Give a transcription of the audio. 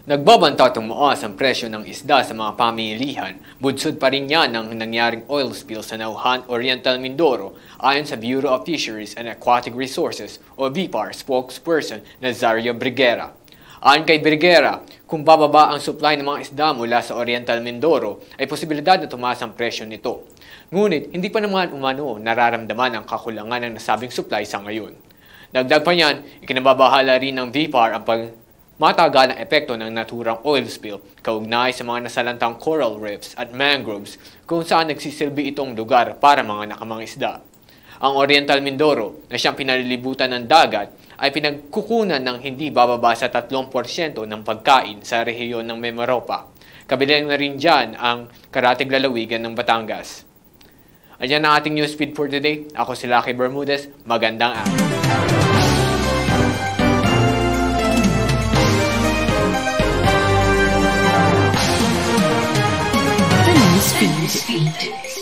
Nagbabanta tumaas ang presyo ng isda sa mga pamilihan. Bunsod pa rin yan ng nangyaring oil spill sa Nauhan, Oriental Mindoro ayon sa Bureau of Fisheries and Aquatic Resources o BFAR spokesperson na Zaria Briguera. Ayon kay Briguera, kung bababa ang supply ng mga isda mula sa Oriental Mindoro ay posibilidad na tumaas ang presyo nito. Ngunit hindi pa naman umano nararamdaman ang kakulangan ng nasabing supply sa ngayon. Dagdag pa niyan, ikinababahala rin ng BFAR ang matagalang epekto ng naturang oil spill kaugnay sa mga nasalantang coral reefs at mangroves kung saan nagsisilbi itong lugar para mga nakamang isda. Ang Oriental Mindoro na siyang pinalilibutan ng dagat ay pinagkukunan ng hindi bababa sa 3% ng pagkain sa rehiyon ng Mimaropa. Kabilang na rin dyan ang karatig lalawigan ng Batangas. Ayan ang ating newsfeed for today. Ako si Lucky Bermudez. Magandang araw. Newsfeed.